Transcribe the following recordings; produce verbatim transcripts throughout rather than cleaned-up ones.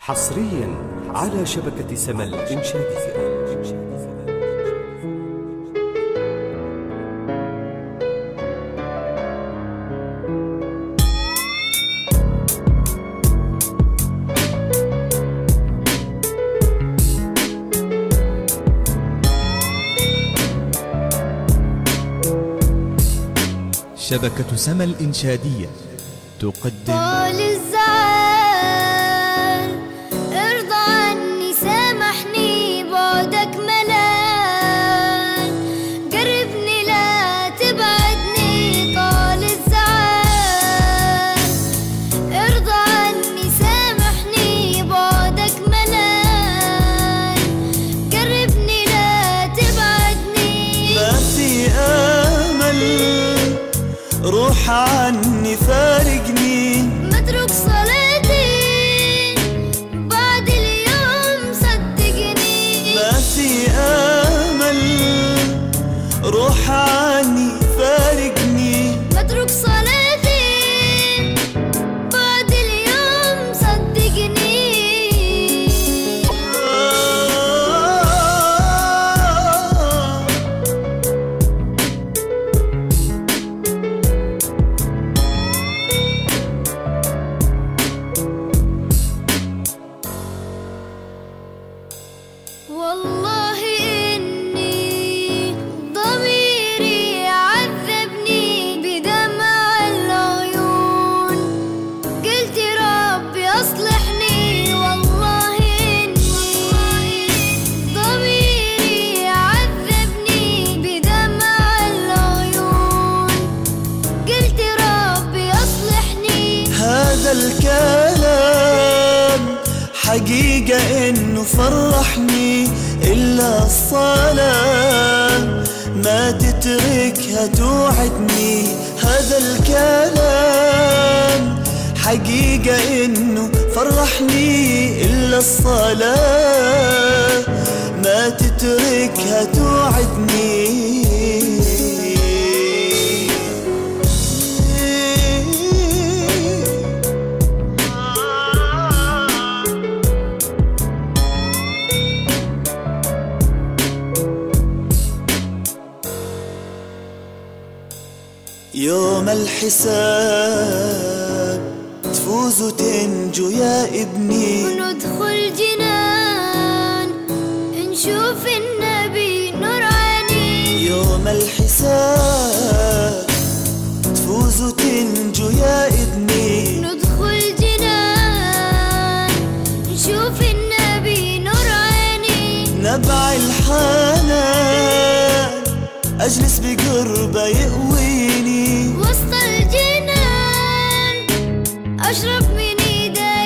حصريا على شبكة سما الإنشادية. شبكة سما الإنشادية تقدم طال الزعل ارضى عني سامحني بعدك ملان قربني لا تبعدني. طال الزعل ارضى عني سامحني بعدك ملان قربني لا تبعدني. ما في امل روح عني فارقني متروك صلاتي بعد اليوم صدقني. ما في امل روح عني فارقني متروك صلاتي بعد اليوم صدقني. والله إني ضميري عذبني بدمع العيون قلت ربي أصلحني. والله إني ضميري عذبني بدمع العيون قلت ربي أصلحني. هذا الكلام حقيقة إنه فرحني إلا الصلاة ما تتركها توعدني. هذا الكلام حقيقة إنه فرحني إلا الصلاة ما تتركها توعدني. يوم الحساب تفوز وتنجو يا ابني وندخل جنان نشوف النبي نور عيني. يوم الحساب تفوز وتنجو يا ابني ندخل جنان نشوف النبي نور عيني. نبع الحنان أجلس بقربه يقويني وسط الجنان أشرب من إيده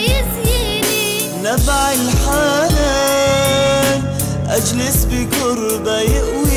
يسقيني. نبع الحنان أجلس بقربه يقويني